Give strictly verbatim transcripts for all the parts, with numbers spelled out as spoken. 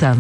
بلسم.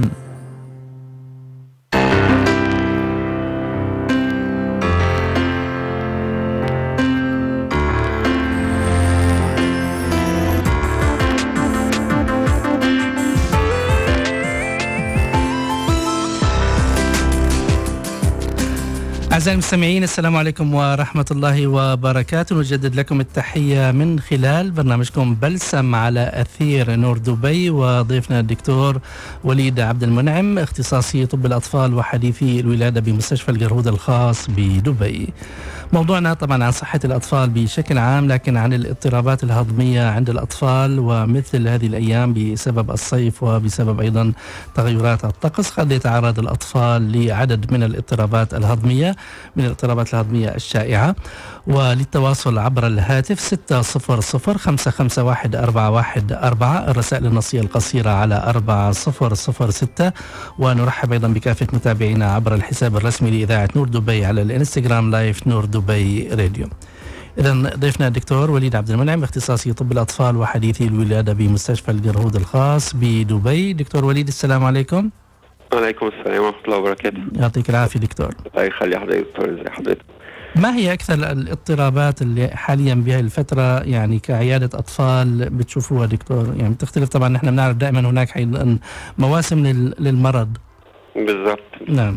أعزائي المستمعين، السلام عليكم ورحمة الله وبركاته. نجدد لكم التحية من خلال برنامجكم بلسم على أثير نور دبي، وضيفنا الدكتور وليد عبد المنعم، اختصاصي طب الأطفال وحديثي الولادة بمستشفى القرهود الخاص بدبي. موضوعنا طبعا عن صحة الأطفال بشكل عام، لكن عن الاضطرابات الهضمية عند الأطفال، ومثل هذه الأيام بسبب الصيف وبسبب أيضا تغيرات الطقس قد يتعرض الأطفال لعدد من الاضطرابات الهضمية، من الاضطرابات الهضمية الشائعة. وللتواصل عبر الهاتف ستة صفر صفر خمسة خمسة واحد أربعة واحد أربعة، الرسائل النصية القصيرة على أربعة صفر صفر ستة. ونرحب أيضا بكافة متابعينا عبر الحساب الرسمي لإذاعة نور دبي على الانستغرام لايف نور دبي راديو. إذا ضيفنا الدكتور وليد عبد المنعم، اختصاصي طب الأطفال وحديثي الولادة بمستشفى القرهود الخاص بدبي. دكتور وليد، السلام عليكم. وعليكم السلام ورحمة الله وبركاته. يعطيك العافية دكتور. الله يخلي حضرتك دكتور. ازي حضرتك؟ ما هي أكثر الاضطرابات اللي حاليا بهذه الفترة يعني كعيادة أطفال بتشوفوها دكتور؟ يعني بتختلف طبعا، نحن بنعرف دائما هناك أيضا مواسم للمرض. بالضبط. نعم.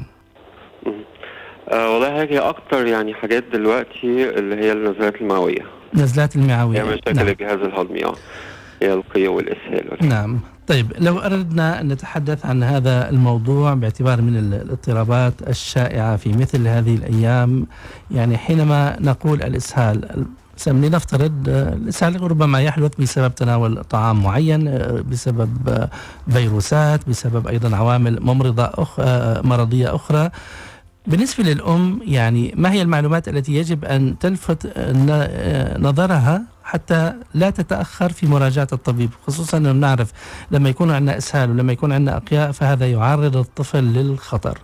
آه والله هي أكتر يعني حاجات دلوقتي اللي هي النزلات المعوية. نزلات المعوية. هي مشاكل نعم. الجهاز الهضمي، هي القيء والإسهال. نعم. طيب لو أردنا أن نتحدث عن هذا الموضوع باعتبار من الاضطرابات الشائعة في مثل هذه الأيام، يعني حينما نقول الإسهال، لنفترض الإسهال ربما يحدث بسبب تناول طعام معين، بسبب فيروسات، بسبب أيضا عوامل ممرضة أخ... مرضية أخرى. بالنسبة للأم، يعني ما هي المعلومات التي يجب أن تلفت نظرها حتى لا تتأخر في مراجعة الطبيب، خصوصا أنه نعرف لما يكون عندنا إسهال ولما يكون عندنا أقياء فهذا يعرض الطفل للخطر؟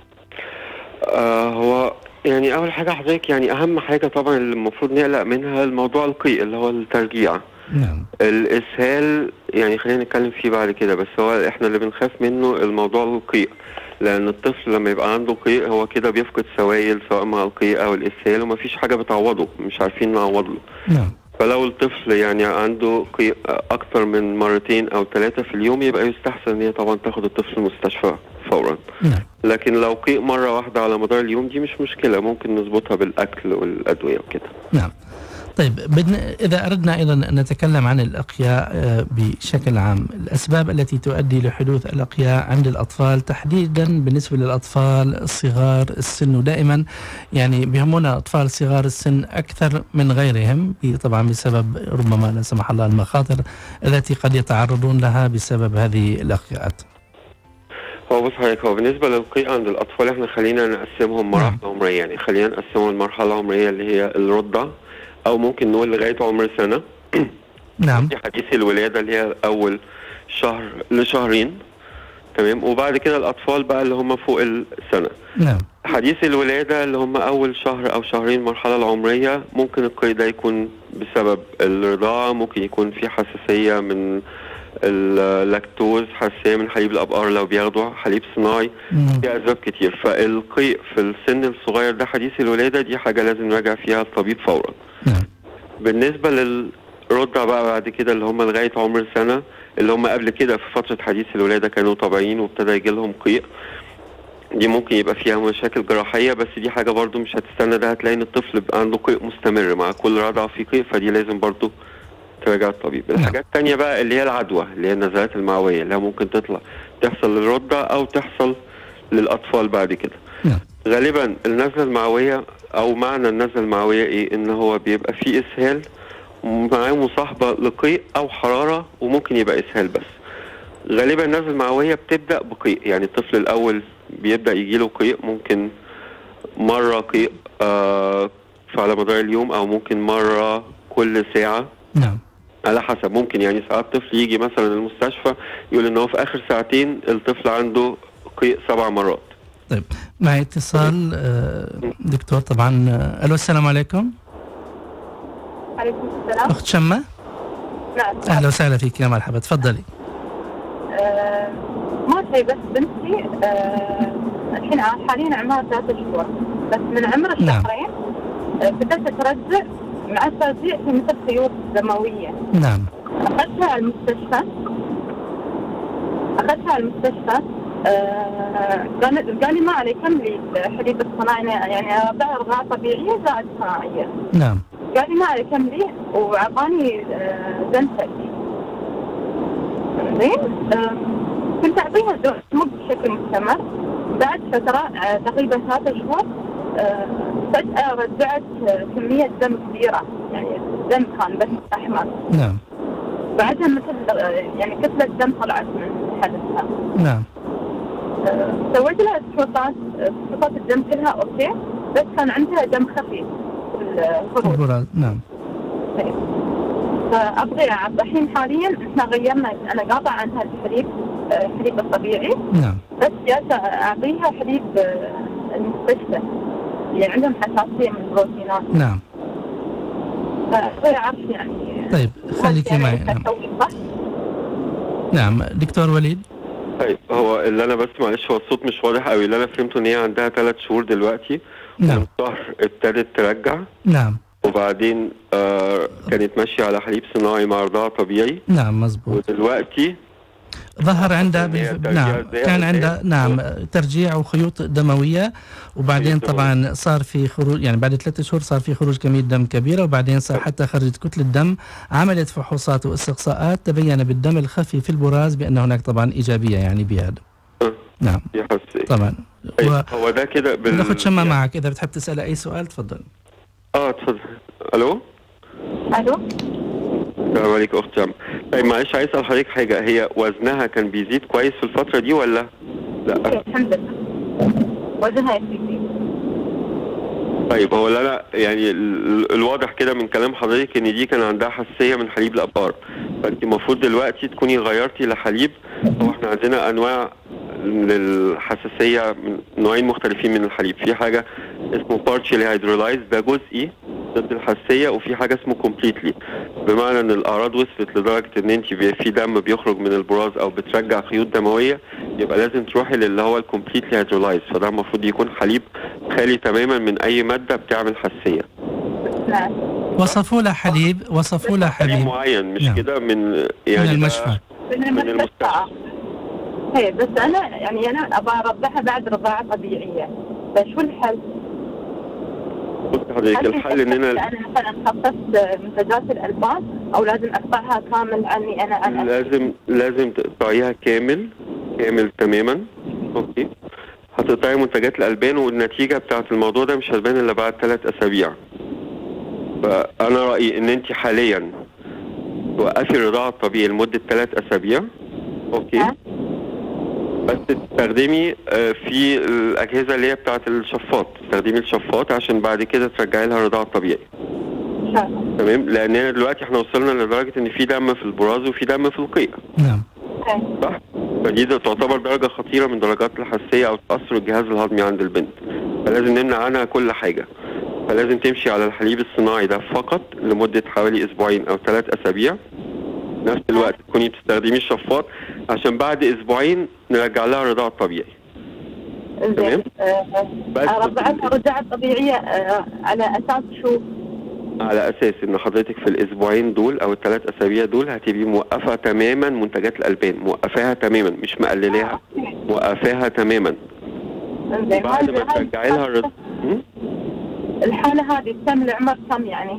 آه هو يعني أول حاجة حضرتك، يعني أهم حاجة طبعا اللي المفروض نقلق منها الموضوع القيء اللي هو الترجيع. نعم. الإسهال يعني خلينا نتكلم فيه بعد كده، بس هو إحنا اللي بنخاف منه الموضوع القيء، لأن الطفل لما يبقى عنده قيء هو كده بيفقد سوائل سواء مع القيء أو الإسهال، ومفيش حاجة بتعوضه، مش عارفين نعوض له. نعم. فلو الطفل يعني عنده قيء أكتر من مرتين أو ثلاثة في اليوم يبقى يستحسن إن هي طبعا تاخد الطفل المستشفى فورا. نعم. لكن لو قيء مرة واحدة على مدار اليوم دي مش مشكلة، ممكن نظبطها بالأكل والأدوية وكده. نعم. طيب إذا أردنا أيضا أن نتكلم عن الأقياء بشكل عام، الأسباب التي تؤدي لحدوث الأقياء عند الأطفال تحديدا بالنسبة للأطفال صغار السن، ودائما يعني بيهمنا أطفال صغار السن أكثر من غيرهم، طبعا بسبب ربما لا سمح الله المخاطر التي قد يتعرضون لها بسبب هذه الأقياءات. هو بص حضرتك، هو بالنسبة للقيء عند الأطفال احنا خلينا نقسمهم مراحل عمرية، يعني خلينا نقسمهم المرحلة العمرية اللي هي الرضع، أو ممكن نقول لغاية عمر سنة. نعم. دي حديث الولادة اللي هي أول شهر لشهرين، تمام. وبعد كده الأطفال بقى اللي هم فوق السنة. نعم. حديث الولادة اللي هم أول شهر أو شهرين المرحلة العمرية، ممكن القيء ده يكون بسبب الرضاعة، ممكن يكون في حساسية من اللاكتوز، حساسية من حليب الأبقار لو بياخدوا حليب صناعي، في أسباب كتير. فالقيء في السن الصغير ده حديث الولادة دي حاجة لازم نراجع فيها الطبيب فورا. نعم. بالنسبة للرضع بقى بعد كده اللي هم لغاية عمر سنة، اللي هم قبل كده في فترة حديث الولادة كانوا طبيعيين وابتدى يجي لهم قيء، دي ممكن يبقى فيها مشاكل جراحية، بس دي حاجة برضو مش هتستنى، ده هتلاقي ان الطفل بقى عنده قيء مستمر مع كل رضعة في قيء، فدي لازم برضو تراجع الطبيب. الحاجات التانية بقى اللي هي العدوى، اللي هي النزلات المعوية اللي ممكن تطلع تحصل للرضع أو تحصل للأطفال بعد كده. نعم. غالبا النزلة المعوية أو معنى النزلة المعوية إيه؟ إن هو بيبقى فيه إسهال معاه مصاحبة لقيء أو حرارة، وممكن يبقى إسهال بس. غالبا النزلة المعوية بتبدأ بقيء، يعني الطفل الأول بيبدأ يجيله قيء، ممكن مرة قيء آه على مدار اليوم، أو ممكن مرة كل ساعة. نعم. على حسب، ممكن يعني ساعات طفل يجي مثلا المستشفى يقول ان هو في اخر ساعتين الطفل عنده قيء سبع مرات. طيب معي اتصال دكتور طبعا. الو السلام عليكم. عليكم السلام. اخت شمة. نعم. اهلا وسهلا فيك، يا مرحبا، تفضلي. أه ما هي بس بنتي آه الحين حاليا عمرها ثلاثة شهور، بس من عمر الشهرين آه بدأت ترجع. مع الترجيع في مثل خيوط دموية. نعم. أخذتها على المستشفى أخذتها على المستشفى آه قال لي ما علي كملي الحليب الصناعي، يعني أرضعها رضاعة طبيعية زائد صناعية. نعم. قال لي ما علي كملي وعطاني آه زنتك. زين آه كنت أعطيها دوز مو بشكل مستمر. بعد فترة آه تقريبا ثلاثة شهور آه فجأة رجعت آه كمية دم كبيرة، يعني دم كان بس أحمر. نعم. بعدها مثل آه يعني كتلة دم طلعت من حدثها. نعم. آه سويت لها فحوصات فحوصات الدم كلها أوكي، بس كان عندها دم خفيف في الخروج. نعم. فأبغي الحين حاليا احنا غيرنا، أنا قاطع عنها الحليب الحليب الطبيعي. نعم. بس جالسة أعطيها حليب المستشفى، يعني عندهم حساسية من البروتينات. نعم. فأبغي أعرف يعني. طيب خليكي معي. نعم. نعم دكتور وليد. طيب هو اللي أنا بس معلش هو الصوت مش واضح قوي، اللي أنا فهمته إن هي عندها ثلاث شهور دلوقتي. نعم. من شهر ابتدت ترجع. نعم. وبعدين آه كانت ماشية على حليب صناعي مع رضاعة طبيعي. نعم مزبوط. ودلوقتي ظهر عندها بالف... نعم كان عندها نعم ترجيع وخيوط دموية، وبعدين طبعا صار في خروج، يعني بعد ثلاثة شهور صار في خروج كمية دم كبيرة، وبعدين صار حتى خرجت كتلة دم. عملت فحوصات واستقصاءات تبين بالدم الخفي في البراز بأن هناك طبعا إيجابية يعني بهذا. نعم طبعا. و... هو ده كده بال... ناخد شمة يعني... معك إذا بتحب تسأل أي سؤال تفضل. اه تفضل. ألو. ألو. السلام عليكم أخت جم. طيب معلش عايز أسأل حضرتك حاجة، هي وزنها كان بيزيد كويس في الفترة دي ولا لا؟ الحمد لله وزنها يزيد. طيب هو لا لا يعني ال... الواضح كده من كلام حضرتك إن دي كان عندها حساسية من حليب الأبقار، فأنت المفروض دلوقتي تكوني غيرتي لحليب. هو احنا عندنا أنواع للحساسية من نوعين مختلفين من الحليب، في حاجة اسمه partially hydrolyzed ده جزئي ضد الحساسية، وفي حاجة اسمه completely بمعنى ان الاعراض وصلت لدرجة ان انت في دم بيخرج من البراز او بترجع خيوط دموية، يبقى لازم تروحي للي هو الcompletely hydrolyzed، فده المفروض يكون حليب خالي تماما من اي مادة بتعمل حساسية. وصفوا له حليب وصفوا له حليب معين مش نعم. كده من يعني من المشفى من المستشفى. هي بس انا يعني انا ابغى ارضعها بعد رضاعة طبيعية، فشو الحل؟ بص حضرتك الحل اننا انا مثلا خصصت منتجات الالبان او لازم اقطعها كامل عني انا انا لازم لازم تقطعيها كامل كامل تماما. اوكي هتقطعي منتجات الالبان والنتيجة بتاعت الموضوع ده مش هتبان الا بعد ثلاث اسابيع. فانا رأيي ان انت حاليا توقفي الرضاعة الطبيعي لمدة ثلاث اسابيع. اوكي أه؟ بس تستخدمي في الأجهزة اللي هي بتاعة الشفاط، تستخدمي الشفاط عشان بعد كده ترجعي لها الرضاعة الطبيعي. تمام، لأننا دلوقتي احنا وصلنا لدرجة إن في دم في البراز وفي دم في القيء. نعم. صح؟ فدي تعتبر درجة خطيرة من درجات الحساسية أو تأثر الجهاز الهضمي عند البنت. فلازم نمنع عنها كل حاجة. فلازم تمشي على الحليب الصناعي ده فقط لمدة حوالي أسبوعين أو ثلاث أسابيع. نفس الوقت تكوني بتستخدمي الشفاط عشان بعد اسبوعين نرجع لها الرضاعة الطبيعي. تمام؟ رضعتها الرضاعة الطبيعية آه على اساس شو؟ على اساس ان حضرتك في الاسبوعين دول او الثلاث اسابيع دول هتبقي موقفة تماما منتجات الالبان، موقفاها تماما مش مقللاها، موقفاها تماما. بعد ما ترجعي لها الرضاعة. الحالة هذه تم لعمر كم يعني؟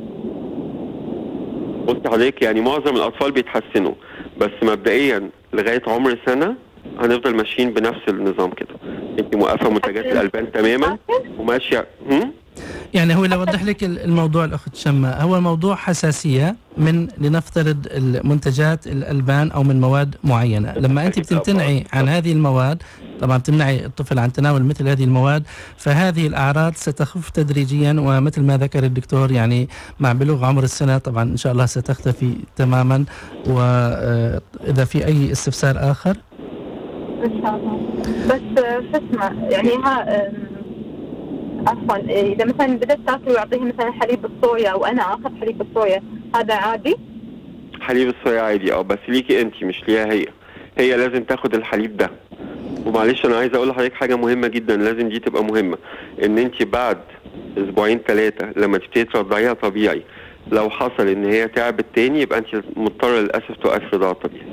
بص حضرتك يعني معظم الاطفال بيتحسنوا، بس مبدئيا لغايه عمر سنه هنفضل ماشيين بنفس النظام كده. انت موقفه منتجات الالبان تماما وماشيه. يعني هو لو وضح لك الموضوع الاخت شماء، هو موضوع حساسيه من لنفترض المنتجات الالبان او من مواد معينه، لما انت بتمتنعي عن هذه المواد طبعا تمنعي الطفل عن تناول مثل هذه المواد، فهذه الاعراض ستخف تدريجيا، ومثل ما ذكر الدكتور يعني مع بلوغ عمر السنه طبعا ان شاء الله ستختفي تماما. واذا في اي استفسار اخر ان شاء الله. بس فاسمع يعني ها عفوا اذا مثلا بدأت تاكل ويعطيه مثلا حليب الصويا وانا اخذ حليب الصويا هذا عادي؟ حليب الصويا عادي اه، بس ليكي انت مش ليها هي. هي لازم تاخد الحليب ده ومعلش انا عايز اقول لحضرتك حاجه مهمه جدا، لازم دي تبقى مهمه، ان انت بعد اسبوعين ثلاثه لما تبتدي ترضعيها طبيعي لو حصل ان هي تعبت تاني يبقى انت مضطره للاسف توقفي رضاعه طبيعي.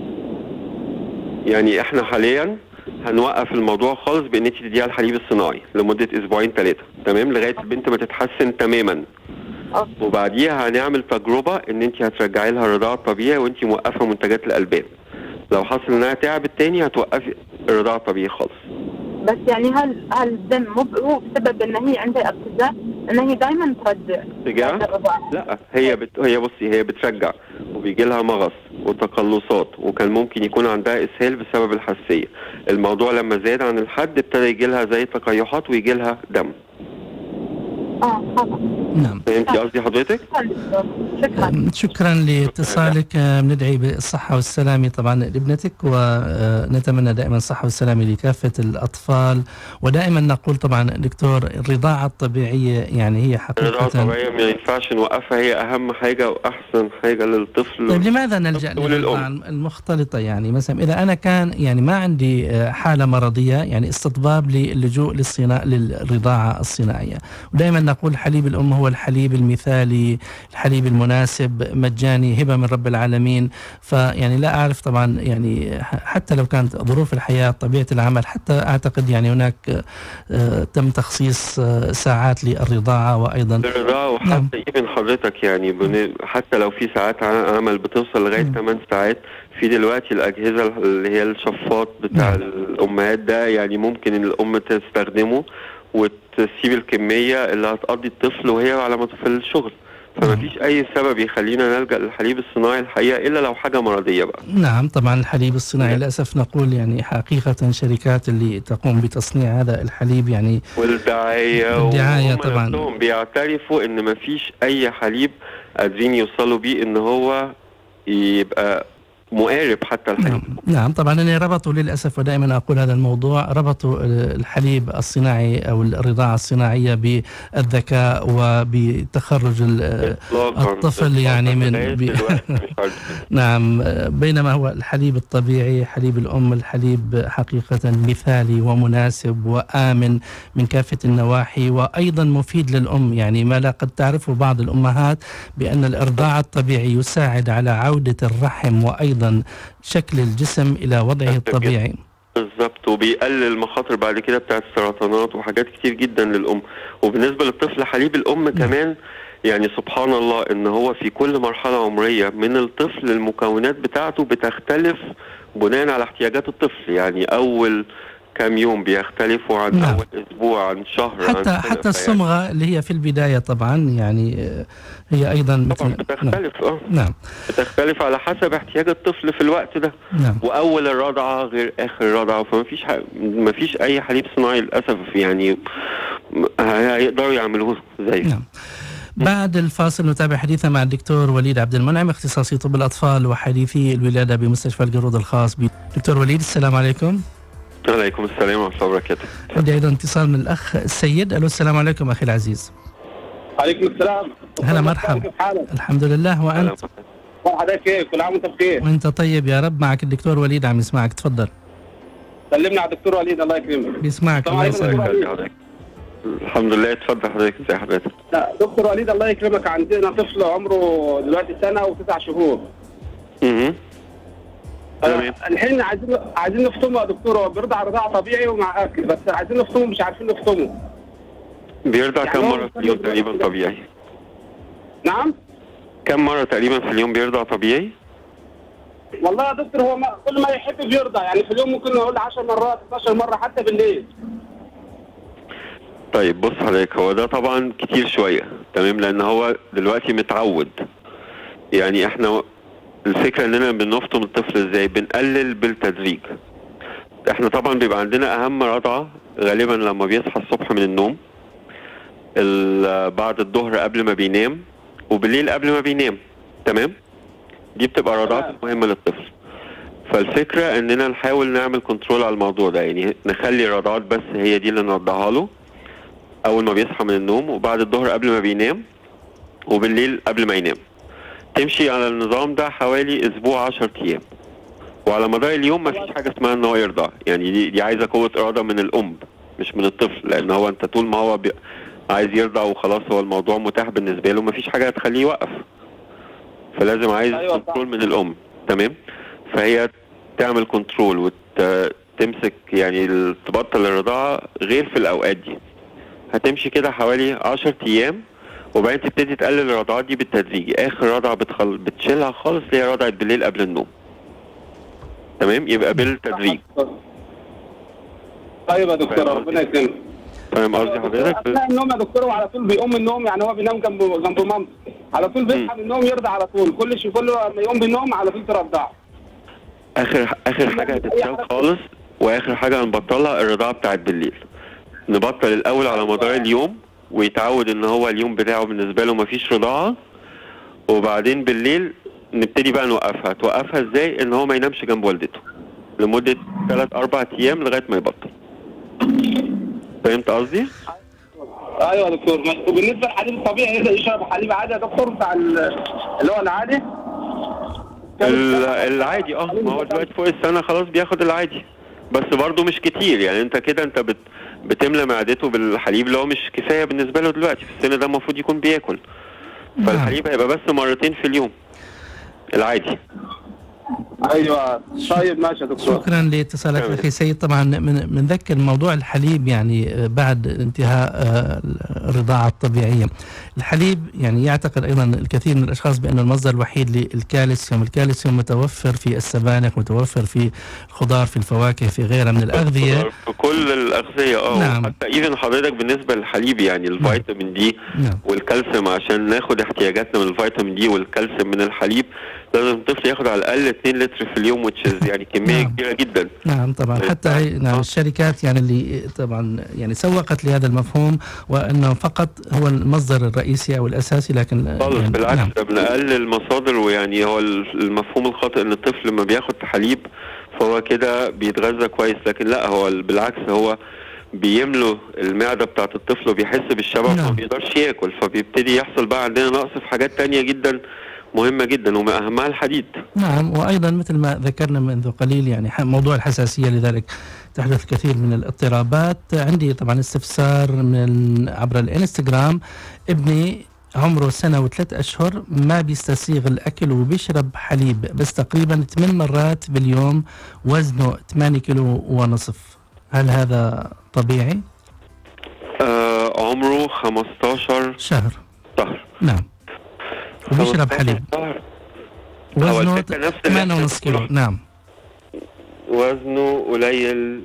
يعني احنا حاليا هنوقف الموضوع خالص بان انت تديها الحليب الصناعي لمده اسبوعين ثلاثه، تمام، لغايه البنت ما تتحسن تماما. وبعديها هنعمل تجربه ان انت هترجعي لها الرضاعه الطبيعي وانت موقفه منتجات الالبان. لو حصل انها تعبت تاني هتوقفي الرضاعه الطبيعي خالص. بس يعني هل هل الدم مو هو بسبب ان هي عندها ارتجاع ان هي دائما ترجع؟ ارتجاع؟ لا، هي بت... هي بصي هي بترجع وبيجي لها مغص وتقلصات، وكان ممكن يكون عندها اسهال بسبب الحساسيه. الموضوع لما زاد عن الحد ابتدى يجي لها زي تقيحات ويجي لها دم. اه طبعا. نعم. فهمتي قصدي حضرتك؟ شكرا. شكرا لاتصالك، ندعي بالصحة والسلامة طبعا لابنتك، ونتمنى دائما الصحة والسلامة لكافة الأطفال. ودائما نقول طبعا دكتور الرضاعة الطبيعية يعني هي حقيقة الرضاعة الطبيعية ما ينفعش نوقفها، هي أهم حاجة وأحسن حاجة للطفل. طيب لماذا نلجأ للرضاعة المختلطة؟ يعني مثلا إذا أنا كان يعني ما عندي حالة مرضية يعني استطباب للجوء للصناعة للرضاعة الصناعية، ودائما نقول حليب الأم هو الحليب المثالي، الحليب المناسب، مجاني، هبة من رب العالمين. فيعني لا أعرف طبعا يعني حتى لو كانت ظروف الحياة طبيعة العمل، حتى أعتقد يعني هناك آه تم تخصيص آه ساعات للرضاعة وأيضا الرضاعة. وحتى ابن حضرتك يعني حتى لو في ساعات عمل بتوصل لغاية ثمان ساعات، في دلوقتي الأجهزة اللي هي الشفاط بتاع م. الأمهات ده يعني ممكن إن الأم تستخدمه وتسيب الكمية اللي هتقضي الطفل وهي على في الشغل. فما فيش أي سبب يخلينا نلجأ للحليب الصناعي الحقيقة إلا لو حاجة مرضية بقى. نعم طبعا الحليب الصناعي للأسف نقول يعني حقيقة شركات اللي تقوم بتصنيع هذا الحليب يعني والدعاية الدعاية طبعا بيعترفوا إن ما فيش أي حليب قادرين يوصلوا بيه إن هو يبقى مقارب حتى الحليب. نعم, نعم طبعا أنا ربطوا للأسف، ودائما أقول هذا الموضوع، ربطوا الحليب الصناعي أو الرضاعة الصناعية بالذكاء وبتخرج الطفل يعني من بي نعم، بينما هو الحليب الطبيعي حليب الأم الحليب حقيقة مثالي ومناسب وآمن من كافة النواحي، وأيضا مفيد للأم. يعني ما لا قد تعرفه بعض الأمهات بأن الإرضاع الطبيعي يساعد على عودة الرحم وأيضا شكل الجسم إلى وضعه الطبيعي. بالضبط، وبيقلل المخاطر بعد كده بتاعت السرطانات وحاجات كتير جدا للأم. وبالنسبة للطفل حليب الأم كمان يعني سبحان الله إن هو في كل مرحلة عمرية من الطفل المكونات بتاعته بتختلف بناء على احتياجات الطفل. يعني أول كم يوم بيختلفوا عن نعم. أول أسبوع، عن شهر، حتى عن حتى الصمغة اللي هي في البداية طبعا يعني هي أيضا طبعا بتختلف نعم. اه نعم بتختلف على حسب احتياج الطفل في الوقت ده. نعم. وأول الرضعة غير آخر الرضعة، فما فيش ح... ما فيش أي حليب صناعي للأسف يعني هيقدروا يعملوه زيه. نعم. بعد الفاصل نتابع حديثنا مع الدكتور وليد عبد المنعم، اختصاصي طب الأطفال وحديثي الولادة بمستشفى القرود الخاص. دكتور وليد السلام عليكم. عليكم السلام ورحمة الله وبركاته. عندي أيضا اتصال من الأخ السيد. ألو السلام عليكم أخي العزيز. عليكم السلام. هلا مرحبا. الحمد لله، وأنت؟ مرحبا كيف؟ كل عام وأنت بخير. وأنت طيب يا رب. معك الدكتور وليد عم يسمعك، تفضل. سلمنا على الدكتور وليد الله يكرمك. بيسمعك الله يسلمك. الحمد لله، اتفضل حضرتك. ازي حضرتك؟ لا دكتور وليد الله يكرمك، عندنا طفل عمره دلوقتي سنة وتسع شهور. اها تمام. الحين عايزين عايزين نفطمه يا دكتور. هو بيرضع رضاعة طبيعي ومع اكل، بس عايزين نفطمه مش عارفين نفطمه. بيرضع يعني كم مرة في اليوم تقريبا طبيعي؟ نعم؟ كم مرة تقريبا في اليوم بيرضع طبيعي؟ والله يا دكتور هو ما كل ما يحب بيرضع، يعني في اليوم ممكن نقول عشر مرات اتناشر مرة حتى بالليل. طيب بص حضرتك، هو ده طبعا كتير شوية، تمام، لأن هو دلوقتي متعود. يعني احنا الفكرة اننا بنفطم الطفل ازاي؟ بنقلل بالتدريج. احنا طبعا بيبقى عندنا اهم رضعة غالبا لما بيصحى الصبح من النوم، بعد الظهر قبل ما بينام، وبالليل قبل ما بينام، تمام؟ دي بتبقى رضعات مهمة للطفل. فالفكرة اننا نحاول نعمل كنترول على الموضوع ده، يعني نخلي الرضعات بس هي دي اللي نرضعها له اول ما بيصحى من النوم، وبعد الظهر قبل ما بينام، وبالليل قبل ما ينام. تمشي على النظام ده حوالي اسبوع عشر ايام، وعلى مدار اليوم ما فيش حاجه اسمها ان هو يرضع، يعني دي, دي عايزه قوه اراده من الام مش من الطفل، لان هو انت طول ما هو بي... عايز يرضع وخلاص هو الموضوع متاح بالنسبه له، ما فيش حاجه هتخليه يوقف، فلازم عايز أيوة كنترول من الام. تمام، فهي تعمل كنترول وتمسك يعني تبطل الرضاعه غير في الاوقات دي. هتمشي كده حوالي عشرة ايام وبعدين تبتدي تقلل الرضاعات دي بالتدريج. اخر رضعه بتخل... بتشيلها خالص اللي هي رضعه بالليل قبل النوم. تمام، يبقى بالتدريج. طيب يا دكتور ربنا يكرمك. فاهم قصدي حضرتك؟ اثناء النوم يا دكتور وعلى طول بيقوم من النوم، يعني هو بينام جنب جنب مامته على طول بيصحى من النوم يرضع على طول، كل شيء كله لما يقوم بالنوم على طول ترضعه. اخر اخر حاجه هتتساوي خالص واخر حاجه هنبطلها الرضاعه بتاعت بالليل. نبطل الاول على مدار اليوم ويتعود ان هو اليوم بتاعه بالنسبه له مفيش رضاعه، وبعدين بالليل نبتدي بقى نوقفها. توقفها ازاي؟ ان هو ما ينامش جنب والدته لمده ثلاث اربع ايام لغايه ما يبطل. فهمت قصدي؟ ايوه يا دكتور. وبالنسبه للحليب الطبيعي يقدر يشرب حليب عادي يا دكتور بتاع اللي هو العادي؟ العادي اه، ما هو دلوقتي فوق السنه خلاص بياخد العادي، بس برضه مش كتير، يعني انت كده انت بت بتملى معدته بالحليب اللي هو مش كفايه بالنسبه له دلوقتي، في السن ده المفروض يكون بياكل. فالحليب هيبقى بس مرتين في اليوم العادي. ايوه طيب ماشي يا دكتور. شكرا لاتصالك اخي سيد. طبعا من بنذكر موضوع الحليب يعني بعد انتهاء الرضاعه الطبيعيه. الحليب يعني يعتقد ايضا الكثير من الاشخاص بانه المصدر الوحيد للكالسيوم، الكالسيوم متوفر في السبانخ، متوفر في الخضار، في الفواكه، في غيرها من الاغذيه، في كل الاغذيه اه. نعم. حتى اذا حضرتك بالنسبه للحليب يعني الفيتامين دي نعم. والكالسيوم، عشان ناخد احتياجاتنا من الفيتامين دي والكالسيوم من الحليب لازم الطفل ياخد على الاقل اتنين لتر في اليوم، وتشز يعني كميه نعم. كبيره جدا. نعم طبعا. حتى هي نعم الشركات يعني اللي طبعا يعني سوقت لهذا المفهوم وانه فقط هو المصدر الرئيسي او الاساسي، لكن خالص يعني بالعكس نعم. ده بنقلل المصادر، ويعني هو المفهوم الخاطئ ان الطفل لما بياخد حليب فهو كده بيتغذى كويس، لكن لا، هو بالعكس هو بيملوا المعده بتاعت الطفل وبيحس بالشبع نعم. فما بيقدرش ياكل، فبيبتدي يحصل بقى عندنا نقص في حاجات تانية جدا مهمة جدا ومن أهمها الحديد. نعم، وأيضا مثل ما ذكرنا منذ قليل يعني موضوع الحساسية، لذلك تحدث الكثير من الاضطرابات. عندي طبعا استفسار من عبر الانستغرام. ابني عمره سنة وثلاث أشهر ما بيستسيغ الأكل وبيشرب حليب بس تقريبا ثمان مرات باليوم، وزنه ثمانية كيلو ونصف، هل هذا طبيعي؟ آه عمره خمستاشر شهر شهر نعم، وبيشرب حليب، وزنه ثمانية ونص كيلو. نعم، وزنه قليل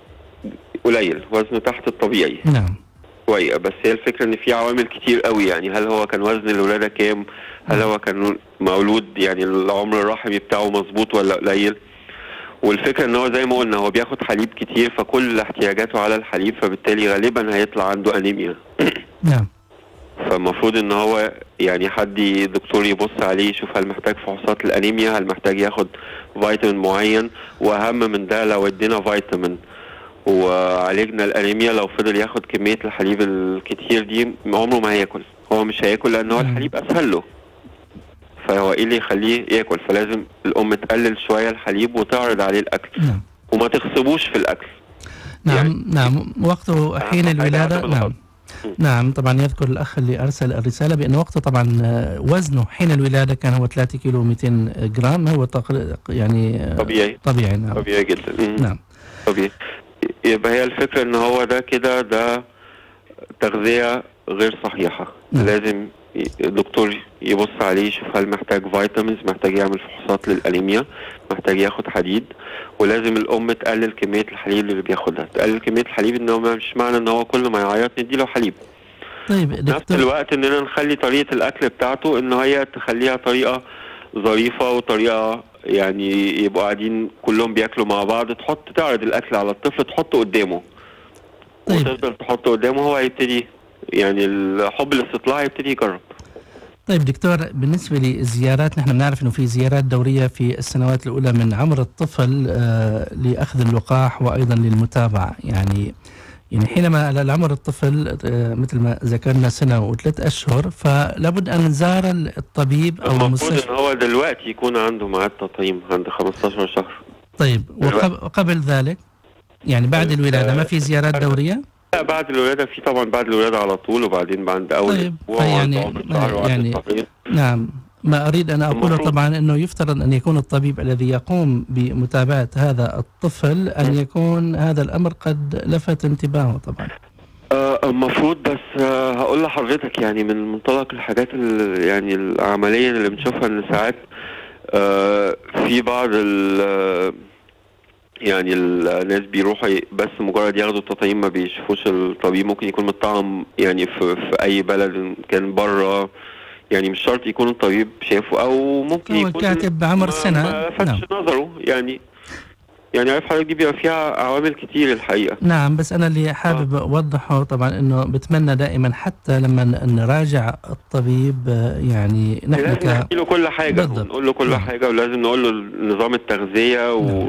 قليل وزنه تحت الطبيعي. نعم شوية، بس هي الفكرة ان في عوامل كتير قوي، يعني هل هو كان وزن الولادة كام؟ هل هو كان مولود يعني العمر الرحمي بتاعه مظبوط ولا قليل؟ والفكرة ان هو زي ما قلنا هو بياخد حليب كتير، فكل احتياجاته على الحليب، فبالتالي غالبا هيطلع عنده انيميا. نعم. فالمفروض ان هو يعني حد دكتور يبص عليه يشوف هل محتاج فحوصات الانيميا، هل محتاج ياخد فيتامين معين، واهم من ده لو ادينا فيتامين وعالجنا الانيميا لو فضل ياخد كمية الحليب الكتير دي عمره ما هياكل. هو مش هياكل لان هو الحليب اسهل له، فهو ايه اللي يخليه ياكل؟ فلازم الام تقلل شوية الحليب وتعرض عليه الاكل نعم. وما تغصبوش في الاكل. نعم يعني نعم وقته حين الولادة. نعم نعم طبعا يذكر الأخ اللي أرسل الرسالة بأن وقته طبعا وزنه حين الولادة كان هو ثلاثة كيلو ومئتين جرام، هو يعني طبيعي طبيعي نعم طبيعي جدا. نعم طبيعي. يبقى هي الفكرة ان هو ده كده ده تغذية غير صحيحة. نعم. لازم الدكتور يبص عليه يشوف هل محتاج فيتامينز، محتاج يعمل فحوصات للأنيميا، محتاج ياخد حديد، ولازم الأم تقلل كمية الحليب اللي بياخدها. تقلل كمية الحليب ان هو مش معنى ان هو كل ما يعيط نديله حليب. طيب دكتور. نفس الوقت اننا نخلي طريقة الأكل بتاعته ان هي تخليها طريقة ظريفة وطريقة يعني يبقوا قاعدين كلهم بياكلوا مع بعض، تحط تعرض الأكل على الطفل تحطه قدامه. طيب. وتفضل تحطه قدامه هو هيبتدي يعني الحب الاستطلاع يبتدي يجرب. طيب دكتور، بالنسبة للزيارات نحن بنعرف انه في زيارات دورية في السنوات الأولى من عمر الطفل آه لأخذ اللقاح وأيضا للمتابعة، يعني يعني حينما العمر الطفل آه مثل ما ذكرنا سنة وثلاث أشهر فلابد أن نزار الطبيب أو المفروض المستشفى. إن هو دلوقتي يكون عنده ميعاد تطعيم عند خمستاشر شهر. طيب وقبل ذلك يعني بعد الولادة ما في زيارات دورية؟ لا بعد الولادة في طبعا، بعد الولادة على طول، وبعدين بعد أول طيب أسبوع يعني, يعني, يعني نعم ما أريد أن أقوله طبعا أنه يفترض أن يكون الطبيب الذي يقوم بمتابعة هذا الطفل أن يكون هذا الأمر قد لفت انتباهه طبعا. المفروض آه بس آه هقول لحضرتك يعني من منطلق الحاجات يعني العملية اللي بنشوفها ان ساعات آه في بعض ال يعني الناس بيروحوا بس مجرد ياخدوا التطعيم ما بيشوفوش الطبيب. ممكن يكون متطعم يعني في, في اي بلد كان بره، يعني مش شرط يكون الطبيب شافه، او ممكن هو يكون كاتب بعمر سنة ما فتش نعم. نظره يعني يعني عارف حضرتك دي بيبقى فيها عوامل كتير الحقيقة. نعم بس أنا اللي حابب آه. أوضحه طبعا أنه بتمنى دائما حتى لما نراجع الطبيب يعني نحن لازم نحكي له كل حاجة ونقول له كل نعم. حاجة، ولازم نقول له نظام التغذية و... نعم.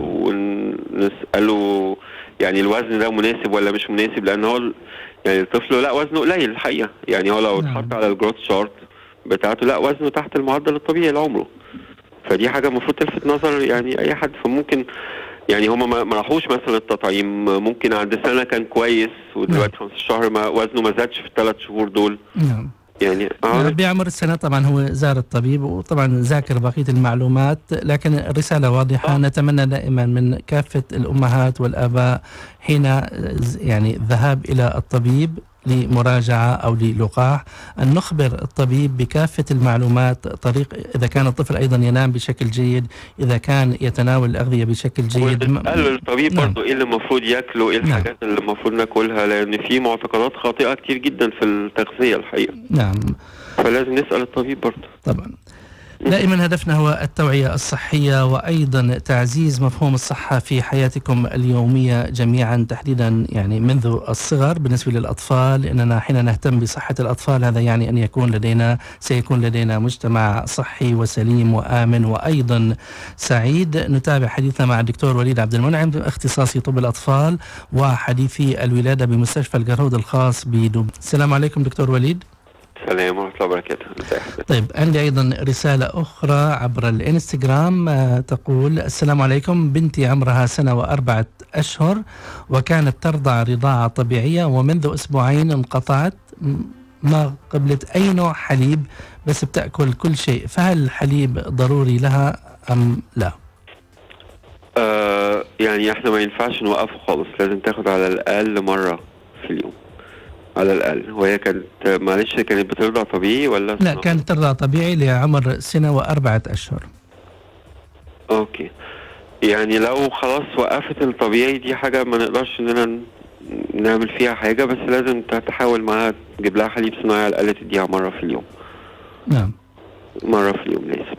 ونسأله يعني الوزن ده مناسب ولا مش مناسب، لأن هو يعني الطفل لا وزنه قليل الحقيقة، يعني هو لو اتحط نعم. على الجروث شارت بتاعته لا وزنه تحت المعدل الطبيعي لعمره، فدي حاجة المفروض تلفت نظر يعني أي حد. فممكن يعني هما ما راحوش مثلا التطعيم، ممكن عند سنة كان كويس ودلوقتي خمسة شهر ما وزنه ما زادش في الثلاث شهور دول. نعم يعني آه. بعمر السنة طبعا هو زار الطبيب وطبعا ذاكر بقية المعلومات، لكن الرسالة واضحة. آه. نتمنى دائما من كافة الأمهات والآباء حين يعني الذهاب إلى الطبيب لمراجعة أو للقاح أن نخبر الطبيب بكافة المعلومات، طريق إذا كان الطفل أيضا ينام بشكل جيد، إذا كان يتناول الأغذية بشكل جيد. ونسأل الطبيب نعم. برضه إيه اللي المفروض يأكله، إيه الحاجات نعم. اللي المفروض ناكلها، لأن في معتقدات خاطئة كتير جدا في التغذية الحقيقة. نعم فلازم نسأل الطبيب برضه. طبعا دائما هدفنا هو التوعية الصحية وأيضا تعزيز مفهوم الصحة في حياتكم اليومية جميعا، تحديدا يعني منذ الصغر بالنسبة للأطفال، لأننا حين نهتم بصحة الأطفال هذا يعني أن يكون لدينا سيكون لدينا مجتمع صحي وسليم وآمن وأيضا سعيد. نتابع حديثنا مع الدكتور وليد عبد المنعم اختصاصي طب الأطفال وحديثي الولادة بمستشفى الجرهود الخاص بدبي. السلام عليكم دكتور وليد. السلام ورحمة الله وبركاته. طيب عندي أيضا رسالة أخرى عبر الإنستغرام تقول: السلام عليكم، بنتي عمرها سنة وأربعة أشهر وكانت ترضع رضاعة طبيعية، ومنذ أسبوعين انقطعت، ما قبلت أي نوع حليب بس بتأكل كل شيء، فهل الحليب ضروري لها أم لا؟ آه يعني احنا ما ينفعش نوقفه خالص، لازم تاخد على الأقل مرة في اليوم على الأقل. وهي كانت معلش كانت بترضع طبيعي ولا؟ لا كانت ترضع طبيعي لعمر سنة وأربعة أشهر. أوكي، يعني لو خلاص وقفت الطبيعي دي حاجة ما نقدرش إننا نعمل فيها حاجة، بس لازم تحاول معاها تجيب لها حليب صناعي على الأقل تديها مرة في اليوم. نعم مرة في اليوم لازم.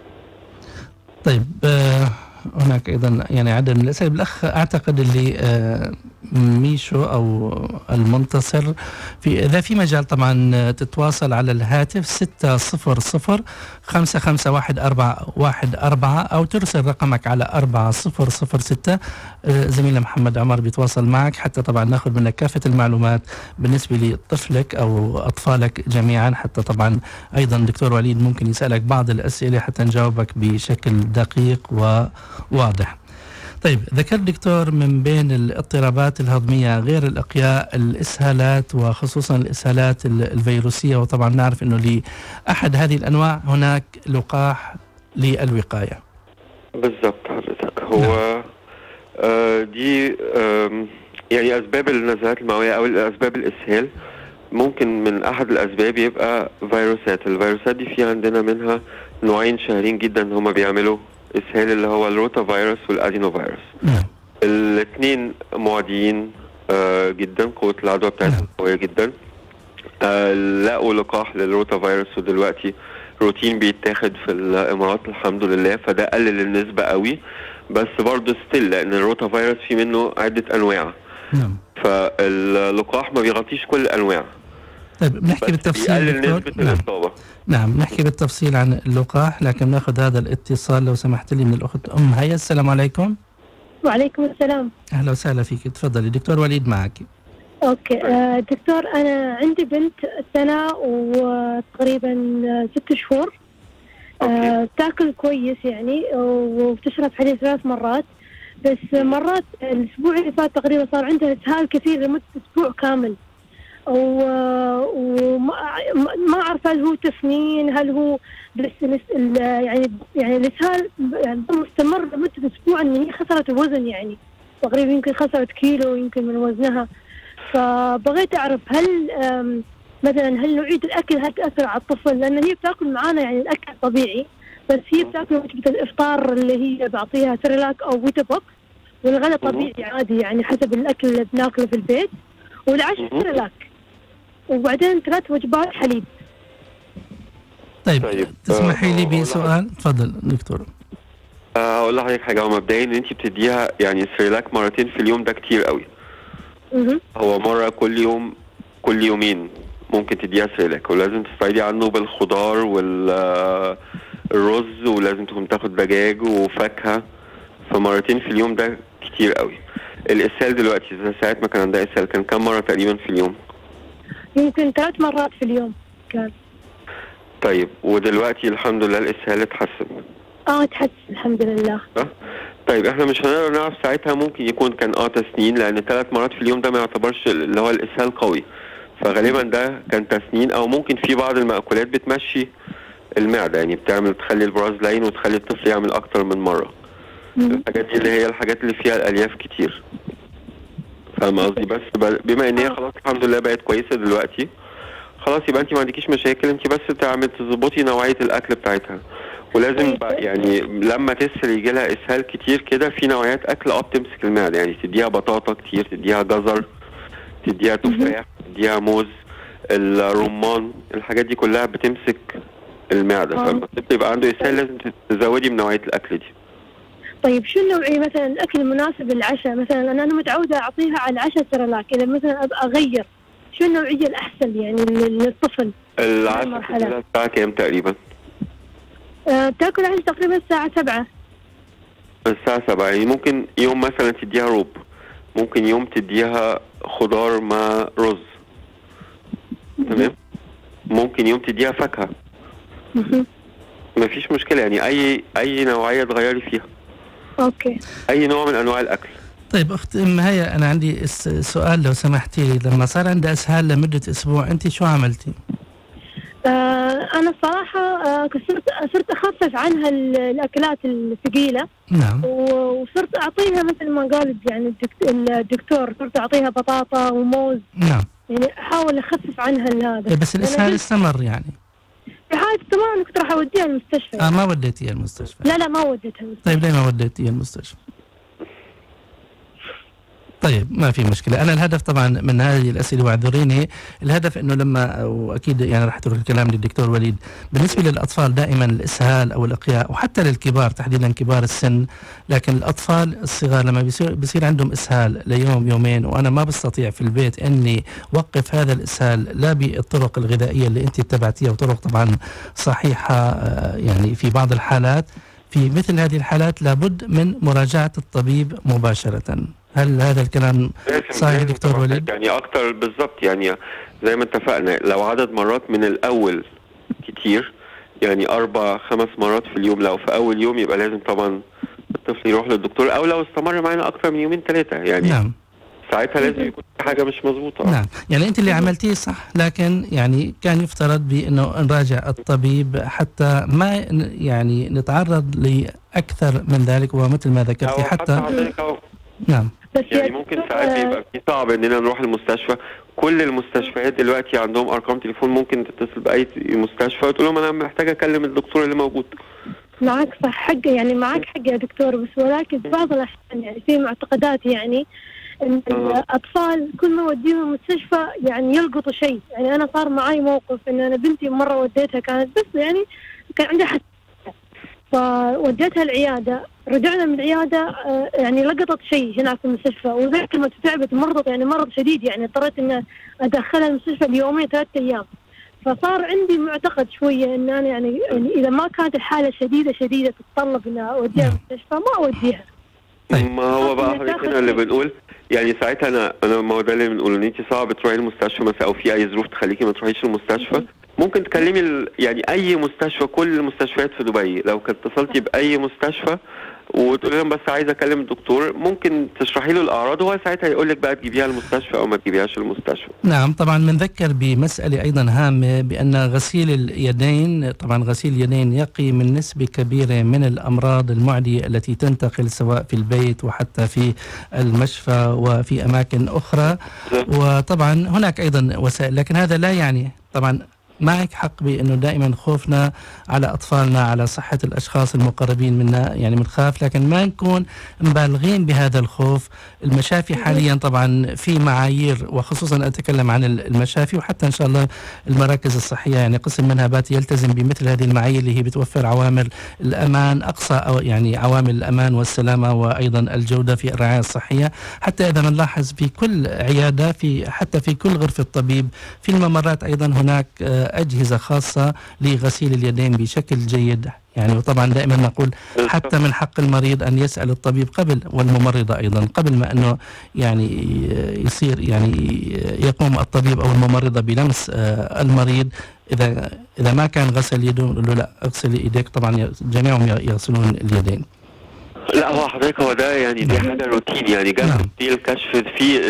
طيب آه هناك أيضا يعني عدد من الأسئلة. الأخ أعتقد اللي آه ميشو أو المنتصر، في إذا في مجال طبعا تتواصل على الهاتف ستة صفر صفر خمسة خمسة واحد أربعة واحد أربعة أو ترسل رقمك على أربعة صفر صفر ستة. زميلنا محمد عمر بيتواصل معك حتى طبعا ناخذ منك كافة المعلومات بالنسبة لطفلك أو أطفالك جميعا، حتى طبعا أيضا دكتور وليد ممكن يسألك بعض الأسئلة حتى نجاوبك بشكل دقيق وواضح. طيب ذكر دكتور من بين الاضطرابات الهضمية غير الإقياء الإسهالات، وخصوصا الإسهالات الفيروسية، وطبعا نعرف أنه لأحد هذه الأنواع هناك لقاح للوقاية. بالضبط حضرتك. هو آه دي آه يعني أسباب النزلات المعوية أو الأسباب الإسهال ممكن من أحد الأسباب يبقى فيروسات. الفيروسات دي في عندنا منها نوعين شهيرين جدا هما بيعملوا إسهال، اللي هو الروتا فيروس والأدينو فيروس. نعم. الاثنين معديين آه جدا، قوة العدوى بتاعتهم قوية جدا. آه لقوا لقاح للروتا فيروس ودلوقتي روتين بيتاخد في الإمارات الحمد لله، فده قلل النسبة قوي، بس برضه ستيل لأن الروتا فيروس في منه عدة أنواع. نعم. فاللقاح ما بيغطيش كل الأنواع. طيب نحكي بالتفصيل نسبة نعم. الإصابة. نعم نحكي بالتفصيل عن اللقاح، لكن ناخذ هذا الاتصال لو سمحت لي من الأخت أم هيا. السلام عليكم. وعليكم السلام. أهلا وسهلا فيك، تفضلي دكتور وليد معك. أوكي آه دكتور، أنا عندي بنت سنة وتقريبا ست شهور، آه تاكل كويس يعني وبتشرب حليب ثلاث مرات، بس مرات الأسبوع اللي فات تقريبا صار عندها إسهال كثير لمدة أسبوع كامل، وما ما أعرف هل هو تسنين، هل هو بس يعني يعني الإسهال يعني مستمر لمدة أسبوع، إن هي خسرت الوزن، يعني تقريبا يمكن خسرت كيلو يمكن من وزنها. فبغيت أعرف هل مثلا هل نوعية الأكل هل تأثر على الطفل؟ لأن هي بتاكل معانا يعني الأكل طبيعي، بس هي بتاكل وجبة الإفطار اللي هي بعطيها سيرلاك أو ويتا بوكس، والغداء طبيعي عادي يعني حسب الأكل اللي بناكله في البيت، والعشاء سيرلاك، وبعدين ثلاث وجبات حليب. طيب, طيب. تسمحي لي بسؤال؟ تفضل دكتور. هقول لحضرتك حاجه. هو مبدئيا ان انت بتديها يعني سيرلاك مرتين في اليوم، ده كتير قوي. اها هو مره كل يوم كل يومين ممكن تديها سيرلاك، ولازم تستعيدي عنه بالخضار والرز، ولازم تكون تاخد دجاج وفاكهه، فمرتين في اليوم ده كتير قوي. الاسهال دلوقتي زي ساعه ما كان عندها اسهال كان كم مره تقريبا في اليوم؟ يمكن ثلاث مرات في اليوم كان. طيب ودلوقتي الحمد لله الاسهال اتحسن؟ اه اتحسن الحمد لله. أه؟ طيب احنا مش هنقدر نعرف ساعتها، ممكن يكون كان اه تسنين، لان ثلاث مرات في اليوم ده ما يعتبرش اللي هو الاسهال قوي، فغالبا ده كان تسنين، او ممكن في بعض المأكولات بتمشي المعده، يعني بتعمل تخلي البراز لين وتخلي الطفل يعمل اكتر من مره. الحاجات دي اللي هي الحاجات اللي فيها الالياف كتير، فاهم قصدي؟ بس بما ان هي خلاص الحمد لله بقت كويسه دلوقتي، خلاص يبقى انت ما عندكيش مشاكل، انت بس تعمل تظبطي نوعيه الاكل بتاعتها. ولازم يعني لما تسهل يجي لها اسهال كتير كده، في نوعيات اكل اه بتمسك المعده، يعني تديها بطاطا كتير، تديها جزر، تديها تفاح، تديها موز، الرمان، الحاجات دي كلها بتمسك المعده. فلما الطفل يبقى عنده اسهال لازم تزودي من نوعيه الاكل دي. طيب شو النوعيه مثلا الاكل المناسب للعشاء؟ مثلا انا متعوده اعطيها على العشاء سيرلاك، اذا مثلا ابغى اغير شو النوعيه الاحسن يعني للطفل؟ العشاء الساعه كام تقريبا؟ أه بتاكل عشاء تقريبا الساعه سبعة. الساعه سبعة، يعني ممكن يوم مثلا تديها روب، ممكن يوم تديها خضار مع رز، تمام؟ ممكن يوم تديها فاكهه، مفيش مشكله، يعني اي اي نوعيه تغيري فيها. اوكي. اي نوع من انواع الاكل. طيب اخت ام هيا، انا عندي سؤال لو سمحتي لي. لما صار عندها اسهال لمده اسبوع انت شو عملتي؟ آه انا الصراحه آه صرت صرت اخفف عنها الاكلات الثقيله. نعم. وصرت اعطيها مثل ما قال يعني الدكتور، صرت اعطيها بطاطا وموز. نعم. يعني احاول اخفف عنها هذا. بس الاسهال استمر يعني؟ في حالة استمرار انا كنت راح اوديها المستشفى. اه ما وديتيها المستشفى؟ لا لا ما وديتها المستشفى. طيب ليه ما وديتيها المستشفى؟ طيب ما في مشكلة. أنا الهدف طبعا من هذه الأسئلة، واعذريني، الهدف أنه لما، وأكيد يعني راح تروح الكلام للدكتور وليد، بالنسبة للأطفال دائما الإسهال أو الإقياء، وحتى للكبار تحديدا كبار السن، لكن الأطفال الصغار لما بيصير, بيصير عندهم إسهال ليوم يومين، وأنا ما بستطيع في البيت أني وقف هذا الإسهال لا بالطرق الغذائية اللي أنت اتبعتيها، وطرق طبعا صحيحة يعني في بعض الحالات، في مثل هذه الحالات لابد من مراجعة الطبيب مباشرة. هل هذا الكلام صحيح دكتور وليد؟ يعني اكتر بالضبط، يعني زي ما اتفقنا لو عدد مرات من الاول كتير، يعني اربع خمس مرات في اليوم، لو في اول يوم يبقى لازم طبعا الطفل يروح للدكتور، او لو استمر معنا اكتر من يومين ثلاثه يعني نعم ساعتها لازم يكون حاجه مش مظبوطه. نعم، يعني انت اللي عملتيه صح، لكن يعني كان يفترض بانه نراجع الطبيب حتى ما يعني نتعرض لاكثر من ذلك، ومثل ما ذكرتي حتى, حتى نعم يعني ممكن ساعات بيبقى في صعب اننا نروح المستشفى. كل المستشفيات دلوقتي عندهم ارقام تليفون، ممكن تتصل باي مستشفى وتقول لهم انا محتاجه اكلم الدكتور اللي موجود. معك صح حق، يعني معك حق يا دكتور، بس ولكن بعض الاحيان يعني في معتقدات يعني ان الاطفال كل ما وديهم المستشفى يعني يلقطوا شيء. يعني انا صار معي موقف ان انا بنتي مره وديتها، كانت بس يعني كان عندها حساسية، فوديتها العياده، رجعنا من العياده آه يعني لقطت شيء هناك في المستشفى، وذاك ما تعبت مرضت يعني مرض شديد، يعني اضطريت ان ادخلها المستشفى ليومين ثلاث ايام. فصار عندي معتقد شويه ان انا يعني, يعني اذا ما كانت الحاله شديده شديده تتطلب ان اوديها المستشفى ما اوديها. ما هو بقى هنا اللي بنقول يعني ساعتها انا انا ما هو ده اللي بنقول ان انت صعب تروحي المستشفى مثلا، او في اي ظروف تخليكي ما تروحيش المستشفى، ممكن تكلمي ال... يعني اي مستشفى، كل المستشفيات في دبي، لو كنت اتصلتي باي مستشفى وتقول لهم بس عايز اكلم الدكتور، ممكن تشرحي له الاعراض وهو ساعتها يقول لك بقى تجيبيها المستشفى او ما تجيبيهاش المستشفى. نعم طبعا بنذكر بمسألة ايضا هامة، بان غسيل اليدين، طبعا غسيل اليدين يقي من نسبة كبيرة من الامراض المعدية التي تنتقل سواء في البيت وحتى في المشفى وفي اماكن اخرى. وطبعا هناك ايضا وسائل، لكن هذا لا يعني طبعا معك حق بأنه دائما خوفنا على أطفالنا، على صحة الأشخاص المقربين منا، يعني بنخاف لكن ما نكون مبالغين بهذا الخوف. المشافي حاليا طبعا في معايير، وخصوصا أتكلم عن المشافي وحتى إن شاء الله المراكز الصحية، يعني قسم منها بات يلتزم بمثل هذه المعايير اللي هي بتوفر عوامل الأمان أقصى، أو يعني عوامل الأمان والسلامة وأيضا الجودة في الرعاية الصحية. حتى إذا بنلاحظ في كل عيادة، في حتى في كل غرفة طبيب، في الممرات أيضا هناك أجهزة خاصة لغسيل اليدين بشكل جيد. يعني وطبعا دائما نقول حتى من حق المريض أن يسأل الطبيب قبل، والممرضة أيضا قبل ما أنه يعني يصير يعني يقوم الطبيب أو الممرضة بلمس المريض، إذا إذا ما كان غسل يده نقول له لا اغسلي إيديك. طبعا جميعهم يغسلون اليدين. لا هو حضرتك هو ده يعني دي حاجه روتين، يعني جنب في الكشف في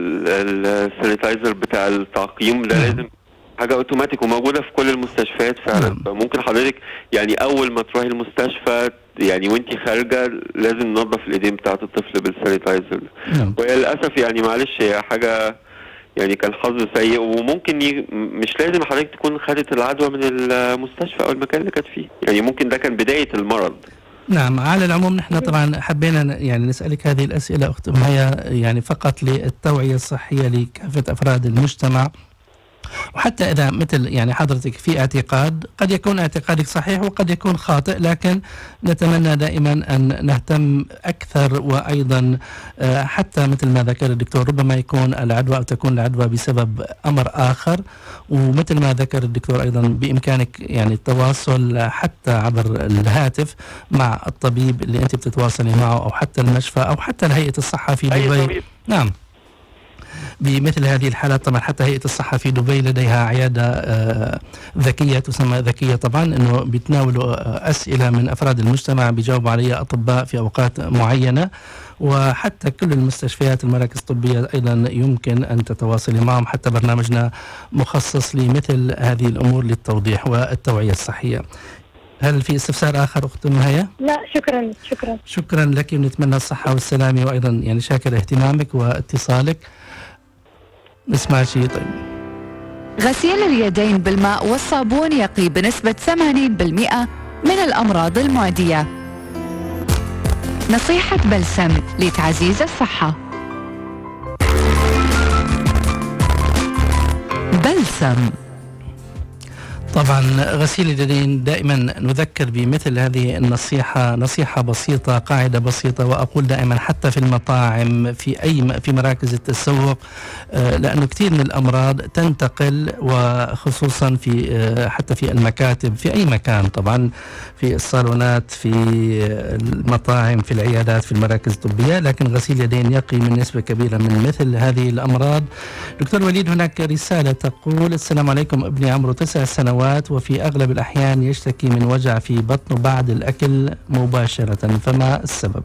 السانيتايزر بتاع التعقيم ده لازم حاجه اوتوماتيك وموجوده في كل المستشفيات فعلا. نعم. فممكن حضرتك يعني اول ما تروحي المستشفى يعني وانتي خارجه لازم ننظف الايدين بتاعه الطفل بالسانيتايزر. نعم. وهي للاسف يعني معلش هي حاجه يعني كان حظ سيء، وممكن ي... مش لازم حضرتك تكون خدت العدوى من المستشفى او المكان اللي كانت فيه، يعني ممكن ده كان بدايه المرض. نعم. على العموم نحن طبعا حبينا يعني نسألك هذه الأسئلة أخت مايا يعني فقط للتوعية الصحية لكافة أفراد المجتمع، وحتى إذا مثل يعني حضرتك في اعتقاد قد يكون اعتقادك صحيح وقد يكون خاطئ، لكن نتمنى دائما أن نهتم أكثر. وأيضا حتى مثل ما ذكر الدكتور ربما يكون العدوى أو تكون العدوى بسبب أمر آخر، ومثل ما ذكر الدكتور أيضا بإمكانك يعني التواصل حتى عبر الهاتف مع الطبيب اللي أنت بتتواصلي معه، أو حتى المشفى أو حتى هيئة الصحة في دبي. نعم. بمثل هذه الحالات طبعا حتى هيئة الصحة في دبي لديها عيادة آه ذكية تسمى ذكية، طبعا انه بيتناولوا آه أسئلة من أفراد المجتمع بيجاوب عليها أطباء في أوقات معينة، وحتى كل المستشفيات المراكز الطبية أيضا يمكن أن تتواصلي معهم، حتى برنامجنا مخصص لمثل هذه الأمور للتوضيح والتوعية الصحية. هل في استفسار آخر أخت مهيا؟ لا شكرا شكرا شكرا لك، ونتمنى الصحة والسلامة، وأيضا يعني شاكر اهتمامك واتصالك. نسمع شيء طيب. غسيل اليدين بالماء والصابون يقي بنسبة ثمانين بالمئة من الأمراض المعدية. نصيحة بلسم لتعزيز الصحة. بلسم. طبعا غسيل اليدين دائما نذكر بمثل هذه النصيحة، نصيحة بسيطة، قاعدة بسيطة، وأقول دائما حتى في المطاعم، في أي في مراكز التسوق، لأنه كثير من الأمراض تنتقل، وخصوصا في حتى في المكاتب، في أي مكان طبعا، في الصالونات، في المطاعم، في العيادات، في المراكز الطبية، لكن غسيل اليدين يقي من نسبة كبيرة من مثل هذه الأمراض. دكتور وليد هناك رسالة تقول: السلام عليكم، ابني عمره تسع سنوات وفي أغلب الأحيان يشتكي من وجع في بطنه بعد الأكل مباشرة، فما السبب؟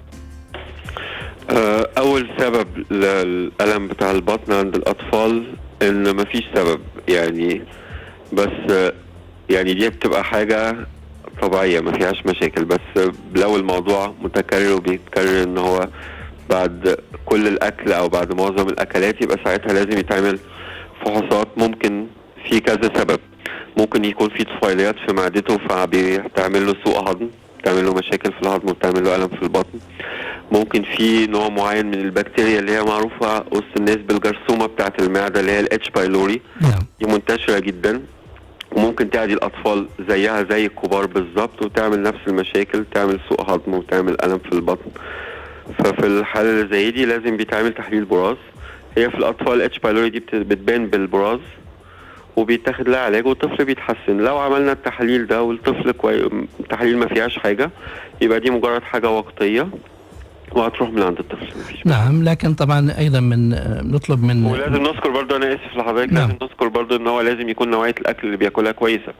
أول سبب للألم بتاع البطن عند الأطفال إن مفيش سبب، يعني بس يعني دي بتبقى حاجة طبيعية ما فيهاش مشاكل، بس لو الموضوع متكرر وبيتكرر إن هو بعد كل الأكل أو بعد معظم الأكلات، يبقى ساعتها لازم يتعمل فحوصات. ممكن في كذا سبب، ممكن يكون في طفيليات في معدته فبتعمل له سوء هضم، بتعمل له مشاكل في الهضم وبتعمل له ألم في البطن. ممكن في نوع معين من البكتيريا اللي هي معروفة وسط الناس بالجرثومة بتاعة المعدة اللي هي الاتش بايلوري، دي منتشرة جدا، وممكن تعدي الأطفال زيها زي الكبار بالظبط وتعمل نفس المشاكل، تعمل سوء هضم وتعمل ألم في البطن. ففي الحالة اللي زي دي لازم بيتعمل تحليل براز. هي في الأطفال الاتش بايلوري دي بتبان بالبراز وبيتاخد لها علاج والطفل بيتحسن. لو عملنا التحليل ده والطفل كويس، التحليل ما فيهاش حاجة، يبقى دي مجرد حاجة وقتية وهتروح من عند الطفل. مفيش نعم، لكن طبعا ايضا من نطلب من ولازم نذكر برضه، انا اسف لحضرتك، نعم. لازم نذكر برضه ان هو لازم يكون نوعية الاكل اللي بياكلها كويسة،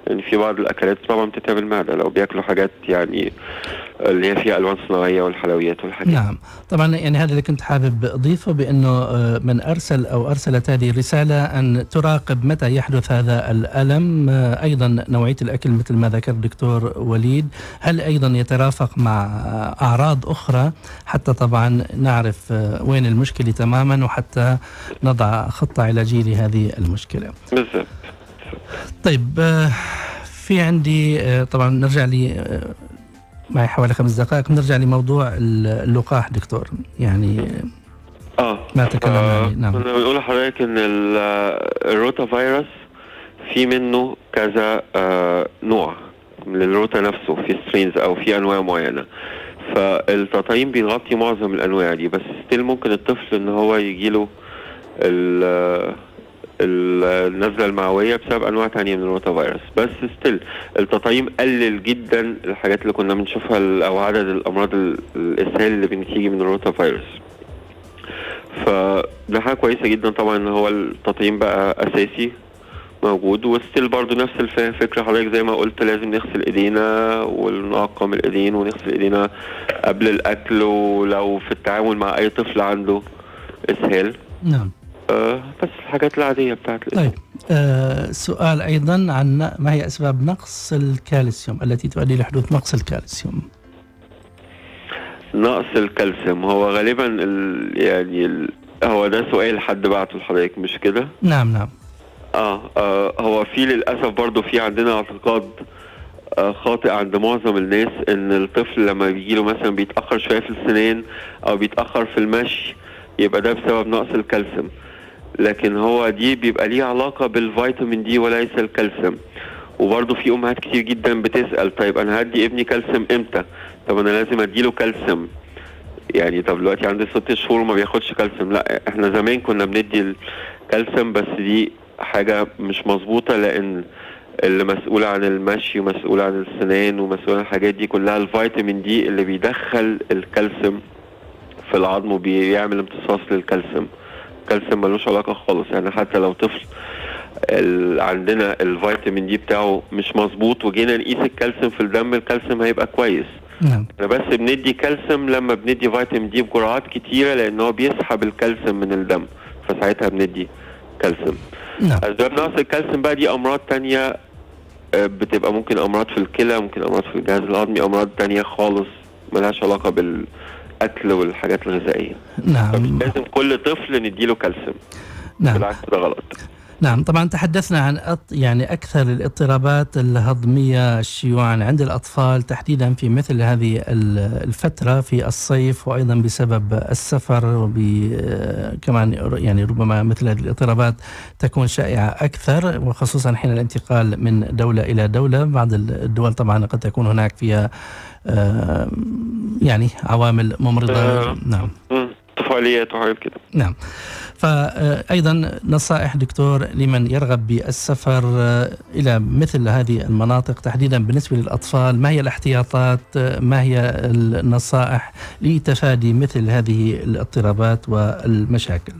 يعني في بعض الاكلات طبعا بتتعب المعده لو بياكلوا حاجات يعني اللي هي فيها الوان صناعيه والحلويات والحاجات. نعم طبعا، يعني هذا اللي كنت حابب اضيفه، بانه من ارسل او ارسلت هذه الرساله ان تراقب متى يحدث هذا الالم. ايضا نوعيه الاكل مثل ما ذكر الدكتور وليد، هل ايضا يترافق مع اعراض اخرى حتى طبعا نعرف وين المشكله تماما وحتى نضع خطه علاجيه لهذه المشكله. بالضبط. طيب في عندي طبعا نرجع لي معي حوالي خمس دقائق، نرجع لموضوع اللقاح دكتور، يعني اه ما تكلمنا عليه. نعم كنا بنقول لحضرتك ان الروتا فيروس في منه كذا آه نوع من الروتا نفسه، في سترينز او في انواع معينه، فالتطعيم بيغطي معظم الانواع دي، بس ستيل ممكن الطفل ان هو يجيله النزله المعويه بسبب انواع تانية من الروتا فيروس، بس ستيل التطعيم قلل جدا الحاجات اللي كنا بنشوفها او عدد الامراض الاسهال اللي بتيجي من الروتا فيروس. فده حاجه كويسه جدا طبعا ان هو التطعيم بقى اساسي موجود، وستيل برضو نفس الفكره حضرتك زي ما قلت، لازم نغسل ايدينا ونعقم الايدين ونغسل ايدينا قبل الاكل، ولو في التعامل مع اي طفل عنده اسهال. نعم آه بس الحاجات العاديه بتاعت الاسهال. طيب آه سؤال ايضا عن ما هي اسباب نقص الكالسيوم التي تؤدي لحدوث نقص الكالسيوم؟ نقص الكالسيوم هو غالبا ال يعني ال هو ده سؤال حد بعته لحضرتك مش كده؟ نعم نعم آه, اه هو في للاسف برضو في عندنا اعتقاد آه خاطئ عند معظم الناس ان الطفل لما بيجيله مثلا بيتاخر شويه في السنان او بيتاخر في المشي يبقى ده بسبب نقص الكالسيوم، لكن هو دي بيبقى ليه علاقه بالفيتامين دي وليس الكالسيوم. وبرضه في امهات كتير جدا بتسال طيب انا هدي ابني كالسيوم امتى؟ طب انا لازم اديله كالسيوم يعني، طب دلوقتي عنده ست شهور وما بياخدش كالسيوم؟ لا، احنا زمان كنا بندي الكالسيوم، بس دي حاجه مش مظبوطه، لان اللي مسؤول عن المشي ومسؤول عن السنان ومسؤول عن الحاجات دي كلها الفيتامين دي اللي بيدخل الكالسيوم في العظم وبيعمل امتصاص للكالسيوم. الكالسيوم ملوش علاقه خالص، يعني حتى لو طفل عندنا الفيتامين دي بتاعه مش مظبوط وجينا نقيس الكالسيوم في الدم، الكالسيوم هيبقى كويس. نعم. احنا بس بندي كالسيوم لما بندي فيتامين دي بجرعات كتيره، لان هو بيسحب الكالسيوم من الدم، فساعتها بندي كالسيوم. نعم. اسباب نقص الكالسيوم بقى دي امراض تانية بتبقى، ممكن امراض في الكلى، ممكن امراض في الجهاز الهضمي، امراض تانية خالص ملهاش علاقه بالاكل والحاجات الغذائيه. نعم. لازم كل طفل نديله كالسيوم. نعم. بالعكس ده غلط. نعم طبعا تحدثنا عن يعني أكثر الاضطرابات الهضمية شيوعا عند الأطفال تحديدا في مثل هذه الفترة في الصيف، وأيضا بسبب السفر، وكمان يعني ربما مثل هذه الاضطرابات تكون شائعة أكثر، وخصوصا حين الانتقال من دولة إلى دولة. بعض الدول طبعا قد تكون هناك فيها يعني عوامل ممرضة. آه. نعم طفوليات وحاجات كده. نعم. فأيضا نصائح دكتور لمن يرغب بالسفر إلى مثل هذه المناطق تحديدا بالنسبة للأطفال، ما هي الاحتياطات، ما هي النصائح لتفادي مثل هذه الاضطرابات والمشاكل؟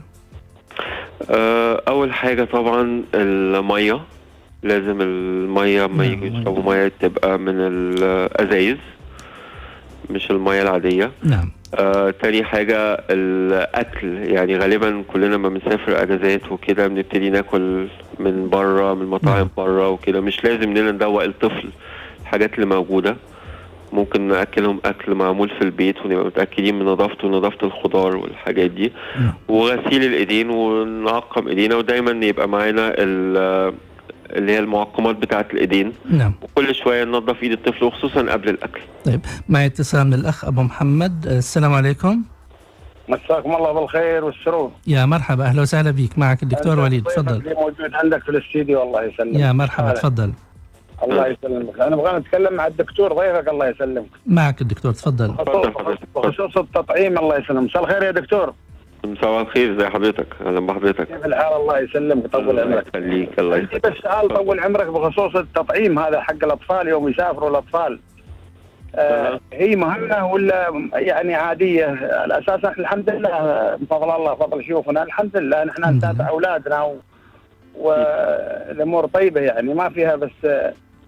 أول حاجة طبعا المية، لازم المية ما يجي يشربوا مية تبقى من الأزايز مش المية العادية. نعم. آه، تاني حاجة الأكل، يعني غالبا كلنا ما بنسافر أجازات وكده بنبتدي ناكل من بره، من مطاعم بره وكده، مش لازم إننا ندوق الطفل الحاجات اللي موجودة، ممكن نأكلهم أكل معمول في البيت ونبقى متأكدين من نظافته ونظافة الخضار والحاجات دي. وغسيل الإيدين ونعقم إيدينا، ودايما يبقى معانا اللي هي المعقمات بتاعة الإيدين. نعم. وكل شوية ننظف إيد الطفل وخصوصا قبل الأكل. طيب معي اتصال من الأخ أبو محمد. السلام عليكم. مساكم الله بالخير والسرور. يا مرحبا، أهلا وسهلا بك. معك الدكتور وليد، تفضل. موجود عندك في الاستديو، الله يسلمك. يا مرحبا، تفضل. الله يسلمك. أنا أبغى أتكلم مع الدكتور ضيفك، الله يسلمك. معك الدكتور، تفضل. بخصوص التطعيم، الله يسلمك. مساء الخير يا دكتور. مساء الخير، زي حضرتك؟ اهلا بحضرتك. كيف الحال؟ الله يسلمك، طول عمرك. الله يخليك. الله يسلمك. السؤال طول عمرك بخصوص التطعيم هذا حق الاطفال يوم يسافروا الاطفال. آه هي مهمه ولا يعني عاديه؟ على اساس احنا الحمد لله بفضل الله فضل شيوخنا الحمد لله نحن نتابع اولادنا و... والامور طيبه، يعني ما فيها، بس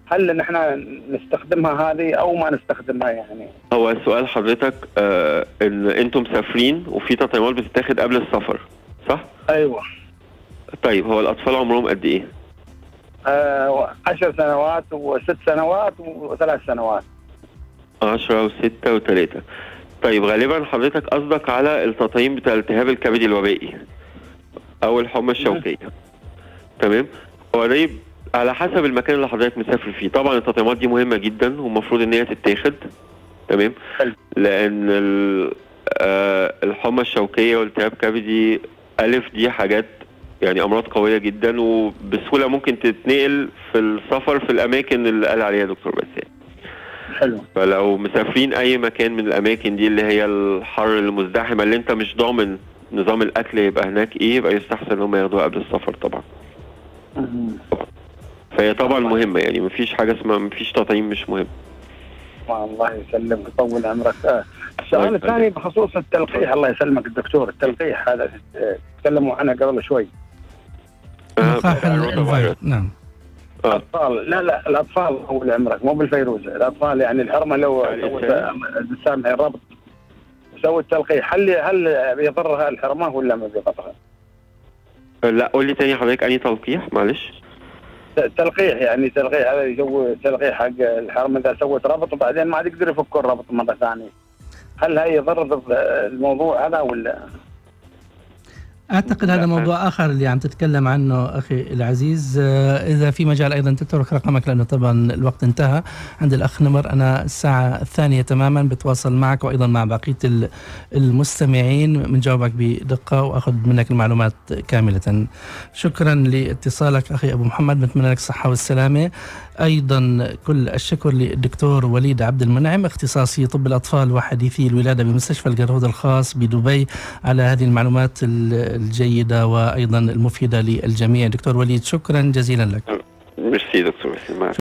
هل نحن نستخدمها هذه او ما نستخدمها يعني؟ هو سؤال حضرتك آه ان انتم مسافرين وفي تطعيمات بتتاخد قبل السفر صح؟ ايوه. طيب هو الاطفال عمرهم قد ايه؟ آه عشر سنوات وست سنوات وثلاث سنوات. عشرة وستة وثلاثة. طيب غالبا حضرتك قصدك على التطعيم بتاع الالتهاب الكبدي الوبائي او الحمى الشوكيه. تمام. هو ده على حسب المكان اللي حضرتك مسافر فيه. طبعا التطعيمات دي مهمه جدا ومفروض ان هي تتاخد. تمام. لان آه الحمى الشوكيه والالتهاب كبدي الف دي حاجات يعني امراض قويه جدا وبسهوله ممكن تتنقل في السفر في الاماكن اللي قال عليها دكتور باسل. حلو. فلو مسافرين اي مكان من الاماكن دي اللي هي الحر المزدحمه اللي انت مش ضامن نظام الاكل يبقى هناك ايه، يبقى يستحسن ان هم ياخدوها قبل السفر طبعا. فهي طبعا مهمه يعني مفيش حاجه اسمها مفيش تطعيم مش مهم. الله يسلمك ويطول عمرك. السؤال الثاني بخصوص التلقيح. الله يسلمك الدكتور، التلقيح هذا تكلموا عنه قبل شوي. لقاح الفيروس. نعم. الاطفال لا لا الاطفال طول عمرك مو بالفيروزه، الاطفال يعني الحرمه لو سوت السامحه الربط سوت تلقيح هل هل بيضرها الحرمه ولا ما بيضرها؟ لا قول لي تاني حضرتك انهي تلقيح معلش؟ تلقيح يعني تلقيح هذا يسوي تلقيح حق الحرمه اذا سوت ربط وبعدين ما عاد يقدر يفك الربط مره ثانيه. هل هي يضر الموضوع هذا ولا؟ أعتقد هذا موضوع آخر اللي عم تتكلم عنه أخي العزيز. إذا في مجال أيضا تترك رقمك لأنه طبعا الوقت انتهى عند الأخ نمر. أنا الساعة الثانية تماما بتواصل معك وأيضا مع بقية المستمعين من جوابك بدقة وأخذ منك المعلومات كاملة. شكرا لاتصالك أخي أبو محمد، بنتمنى لك الصحة والسلامة. أيضا كل الشكر للدكتور وليد عبد المنعم اختصاصي طب الأطفال وحديثي الولادة بمستشفى الجرهود الخاص بدبي على هذه المعلومات الجيدة وأيضا المفيدة للجميع. دكتور وليد شكرا جزيلا لك. ميرسي دكتور.